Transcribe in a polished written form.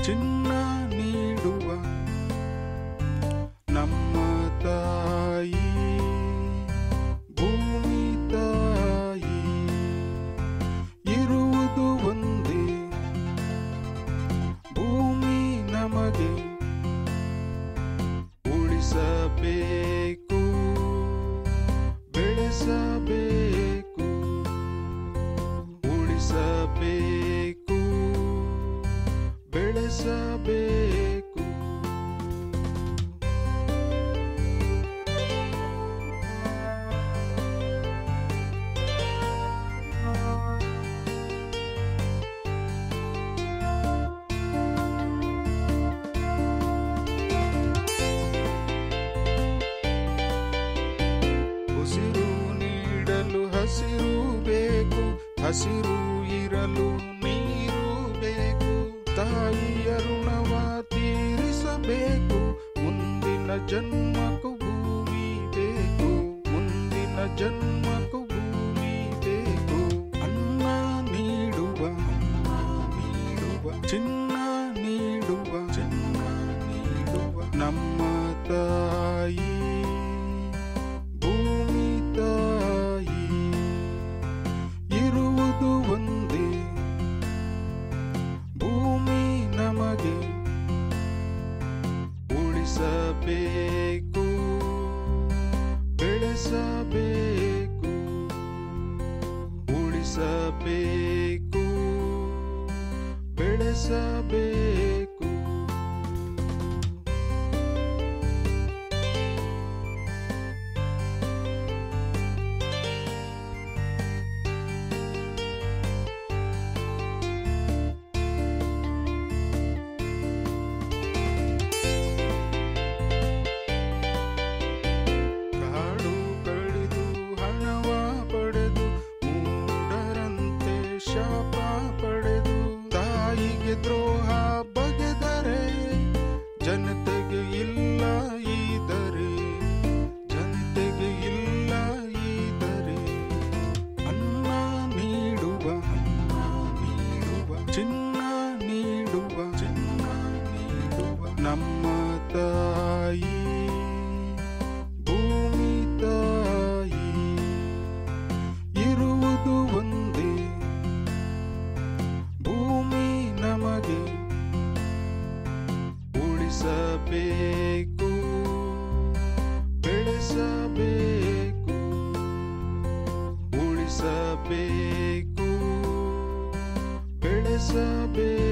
ಚಿನ್ನ ನೀಡುವ ನಮ್ಮ ತಾಯಿ ಭೂಮಿ ತಾಯಿ. ಇರುವುದು ಒಂದೇ ಭೂಮಿ ನಮಗೆ ಉಳಿಸಬೇಕು ಬೆಳೆಸಬೇಕು ಉಳಿಸಬೇಕು ಬೆಳೆಸಬೇಕು. ಉಸಿರು ನೀಡಲು ಹಸಿರು ಬೇಕು, ಹಸಿರು ಇರಲು ನೀರು ಬೇಕು. ತಾಯಿಯ ಋಣವ ತೀರಿಸಬೇಕು, ಮುಂದಿನ ಜನ್ಮಕ್ಕೂ ಭೂಮಿ ಬೇಕು, ಮುಂದಿನ ಜನ್ಮಕ್ಕೂ ಭೂಮಿ ಬೇಕು. ಅನ್ನ ನೀಡುವ ಚಿನ್ನ ನೀಡುವ ನಮ್ಮ ತಾಯಿ ಭೂಮಿ ತಾಯಿ. ಇರುವುದು ಒಂದೇ ಭೂಮಿ ನಮಗೆ ಉಳಿಸಬೇಕು ಬೆಳೆಸಬೇಕು ಉಳಿಸಬೇಕು ಬೆಳೆಸಬೇಕು. ಕಾಡು ಕಳೆದು ಹಣವ ಪಡೆದು ಮೂಢರಂತೆ ಶಾಪ ಪಡೆದು ತಾಯಿಗೆ ದ್ರೋಹ ಬಗೆದರೆ ಜನತೆಗೆ ಇಲ್ಲ ಈದರೆ, ಜನತೆಗೆ ಇಲ್ಲ ಈದರೆ. ಅನ್ನ ನೀಡುವ ಚಿನ್ನ ನೀಡುವ ನಮ್ಮ ತಾಯಿ ಭೂಮಿ ತಾಯಿ. ಇರುವುದು ಒಂದೇ ಭೂಮಿ ನಮಗೆ ಉಳಿಸಬೇಕು ಬೆಳೆಸಬೇಕು ಉಳಿಸಬೇಕು ಬೆಳೆಸಬೇಕು.